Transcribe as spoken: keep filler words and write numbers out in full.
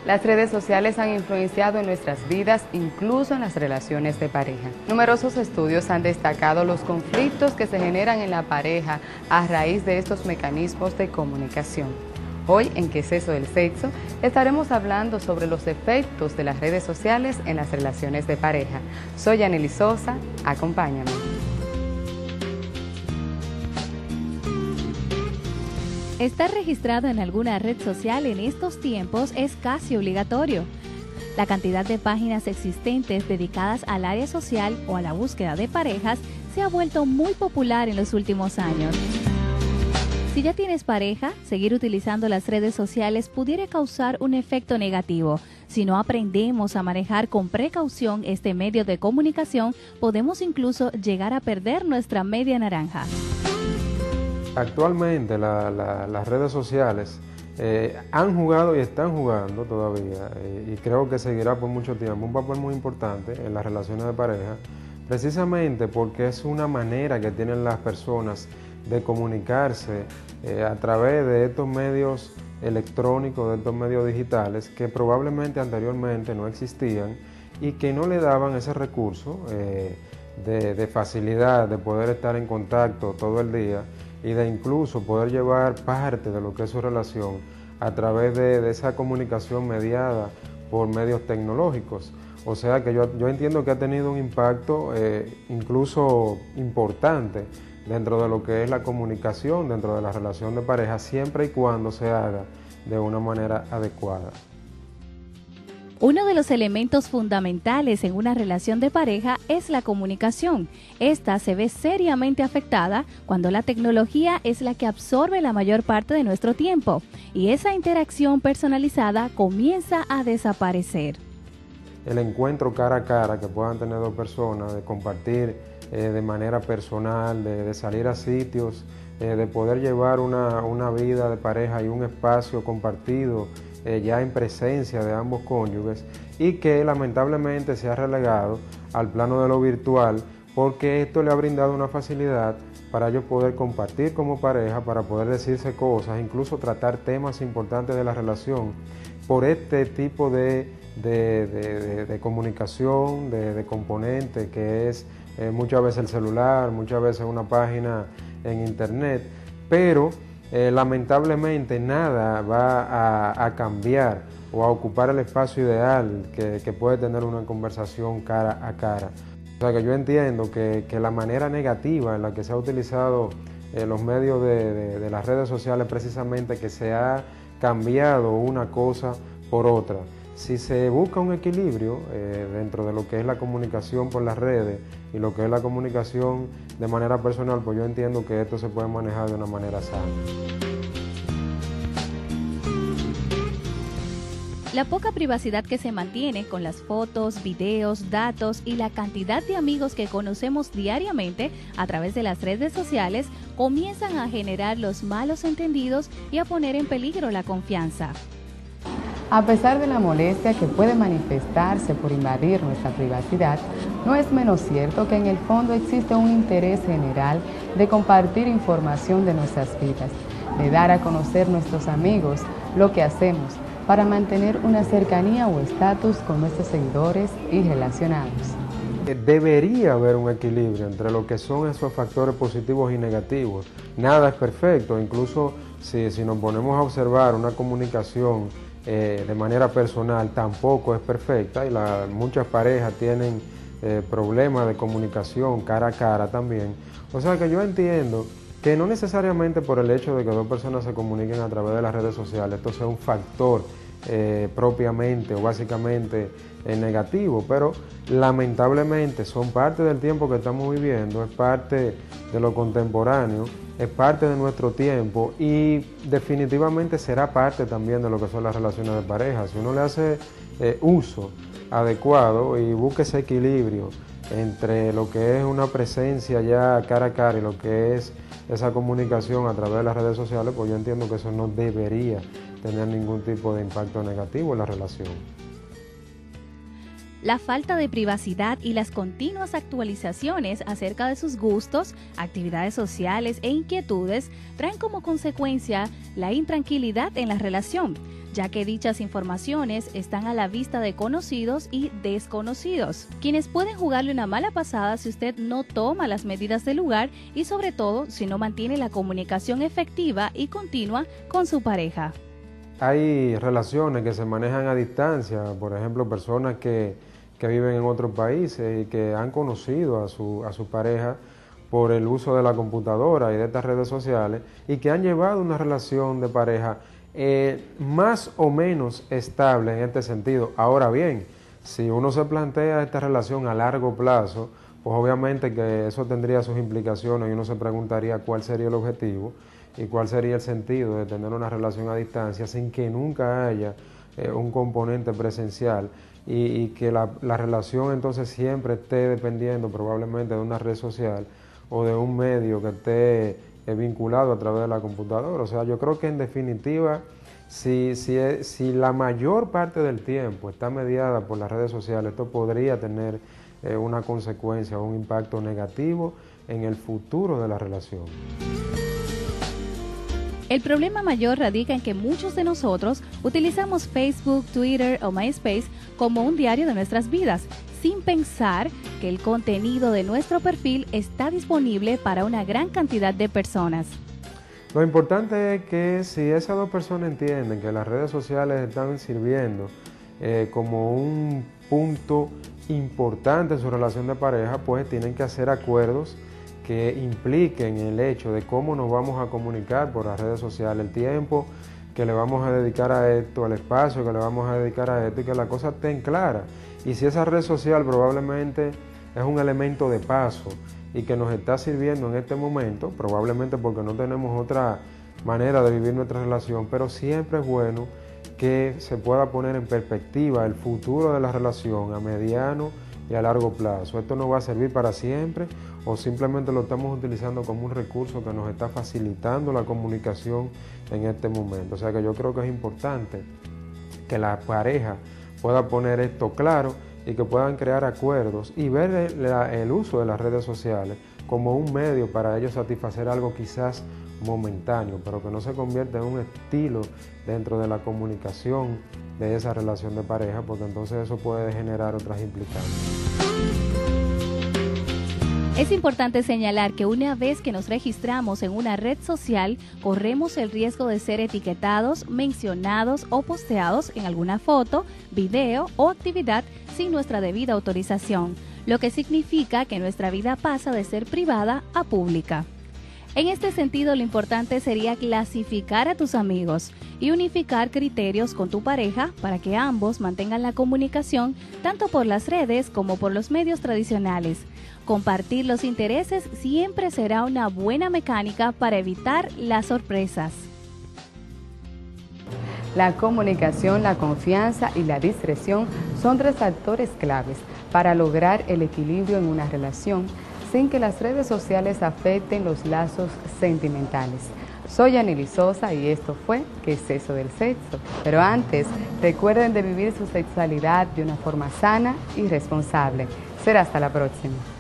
Las redes sociales han influenciado en nuestras vidas, incluso en las relaciones de pareja. Numerosos estudios han destacado los conflictos que se generan en la pareja a raíz de estos mecanismos de comunicación. Hoy, en ¿Qué es eso del sexo?, estaremos hablando sobre los efectos de las redes sociales en las relaciones de pareja. Soy Yanely Sosa, acompáñame. Estar registrado en alguna red social en estos tiempos es casi obligatorio. La cantidad de páginas existentes dedicadas al área social o a la búsqueda de parejas se ha vuelto muy popular en los últimos años. Si ya tienes pareja, seguir utilizando las redes sociales pudiera causar un efecto negativo. Si no aprendemos a manejar con precaución este medio de comunicación, podemos incluso llegar a perder nuestra media naranja. Actualmente la, la, las redes sociales eh, han jugado y están jugando todavía, eh, y creo que seguirá por mucho tiempo, un papel muy importante en las relaciones de pareja, precisamente porque es una manera que tienen las personas de comunicarse eh, a través de estos medios electrónicos, de estos medios digitales que probablemente anteriormente no existían y que no le daban ese recurso eh, de, de facilidad de poder estar en contacto todo el día y de incluso poder llevar parte de lo que es su relación a través de, de esa comunicación mediada por medios tecnológicos. O sea que yo, yo entiendo que ha tenido un impacto eh, incluso importante dentro de lo que es la comunicación, dentro de la relación de pareja, siempre y cuando se haga de una manera adecuada. Uno de los elementos fundamentales en una relación de pareja es la comunicación. Esta se ve seriamente afectada cuando la tecnología es la que absorbe la mayor parte de nuestro tiempo y esa interacción personalizada comienza a desaparecer. El encuentro cara a cara que puedan tener dos personas, de compartir eh, de manera personal, de, de salir a sitios, eh, de poder llevar una, una vida de pareja y un espacio compartido Eh, ya en presencia de ambos cónyuges, y que lamentablemente se ha relegado al plano de lo virtual, porque esto le ha brindado una facilidad para ellos poder compartir como pareja, para poder decirse cosas, incluso tratar temas importantes de la relación por este tipo de, de, de, de, de comunicación, de, de componente que es eh, muchas veces el celular, muchas veces una página en internet, pero Eh, lamentablemente nada va a, a cambiar o a ocupar el espacio ideal que, que puede tener una conversación cara a cara. O sea que yo entiendo que, que la manera negativa en la que se ha utilizado eh, los medios de, de, de las redes sociales, precisamente que se ha cambiado una cosa por otra. Si se busca un equilibrio eh, dentro de lo que es la comunicación por las redes y lo que es la comunicación de manera personal, pues yo entiendo que esto se puede manejar de una manera sana. La poca privacidad que se mantiene con las fotos, videos, datos y la cantidad de amigos que conocemos diariamente a través de las redes sociales comienzan a generar los malos entendidos y a poner en peligro la confianza. A pesar de la molestia que puede manifestarse por invadir nuestra privacidad, no es menos cierto que en el fondo existe un interés general de compartir información de nuestras vidas, de dar a conocer nuestros amigos, lo que hacemos, para mantener una cercanía o estatus con nuestros seguidores y relacionados. Debería haber un equilibrio entre lo que son esos factores positivos y negativos. Nada es perfecto, incluso si, si nos ponemos a observar una comunicación Eh, de manera personal tampoco es perfecta, y la, muchas parejas tienen eh, problemas de comunicación cara a cara también. O sea que yo entiendo que no necesariamente por el hecho de que dos personas se comuniquen a través de las redes sociales esto sea un factor eh, propiamente o básicamente eh, negativo, pero lamentablemente son parte del tiempo que estamos viviendo, es parte de lo contemporáneo, es parte de nuestro tiempo y definitivamente será parte también de lo que son las relaciones de pareja. Si uno le hace eh, uso adecuado y busca ese equilibrio entre lo que es una presencia ya cara a cara y lo que es esa comunicación a través de las redes sociales, pues yo entiendo que eso no debería tener ningún tipo de impacto negativo en la relación. La falta de privacidad y las continuas actualizaciones acerca de sus gustos, actividades sociales e inquietudes traen como consecuencia la intranquilidad en la relación, ya que dichas informaciones están a la vista de conocidos y desconocidos, quienes pueden jugarle una mala pasada si usted no toma las medidas del lugar y sobre todo si no mantiene la comunicación efectiva y continua con su pareja. Hay relaciones que se manejan a distancia, por ejemplo, personas que, que viven en otros países y que han conocido a su, a su pareja por el uso de la computadora y de estas redes sociales y que han llevado una relación de pareja eh, más o menos estable en este sentido. Ahora bien, si uno se plantea esta relación a largo plazo, pues obviamente que eso tendría sus implicaciones y uno se preguntaría cuál sería el objetivo y cuál sería el sentido de tener una relación a distancia sin que nunca haya eh, un componente presencial y, y que la, la relación entonces siempre esté dependiendo probablemente de una red social o de un medio que esté eh, vinculado a través de la computadora. O sea, yo creo que en definitiva, si, si, si la mayor parte del tiempo está mediada por las redes sociales, esto podría tener eh, una consecuencia o un impacto negativo en el futuro de la relación. El problema mayor radica en que muchos de nosotros utilizamos Facebook, Twitter o MySpace como un diario de nuestras vidas, sin pensar que el contenido de nuestro perfil está disponible para una gran cantidad de personas. Lo importante es que si esas dos personas entienden que las redes sociales están sirviendo eh, como un punto importante en su relación de pareja, pues tienen que hacer acuerdos que impliquen el hecho de cómo nos vamos a comunicar por las redes sociales, el tiempo que le vamos a dedicar a esto, el espacio que le vamos a dedicar a esto y que la cosa esté clara. Y si esa red social probablemente es un elemento de paso y que nos está sirviendo en este momento, probablemente porque no tenemos otra manera de vivir nuestra relación, pero siempre es bueno que se pueda poner en perspectiva el futuro de la relación a mediano y a largo plazo. Esto no va a servir para siempre o simplemente lo estamos utilizando como un recurso que nos está facilitando la comunicación en este momento. O sea que yo creo que es importante que la pareja pueda poner esto claro y que puedan crear acuerdos y ver el, el uso de las redes sociales como un medio para ellos satisfacer algo quizás momentáneo, pero que no se convierta en un estilo dentro de la comunicación de esa relación de pareja, porque entonces eso puede generar otras implicancias. Es importante señalar que una vez que nos registramos en una red social, corremos el riesgo de ser etiquetados, mencionados o posteados en alguna foto, video o actividad sin nuestra debida autorización, lo que significa que nuestra vida pasa de ser privada a pública. En este sentido, lo importante sería clasificar a tus amigos y unificar criterios con tu pareja para que ambos mantengan la comunicación tanto por las redes como por los medios tradicionales. Compartir los intereses siempre será una buena mecánica para evitar las sorpresas. La comunicación, la confianza y la discreción son tres factores claves para lograr el equilibrio en una relación sin que las redes sociales afecten los lazos sentimentales. Soy Yanely Sosa y esto fue ¿Qué es eso del sexo? Pero antes, recuerden de vivir su sexualidad de una forma sana y responsable. Será hasta la próxima.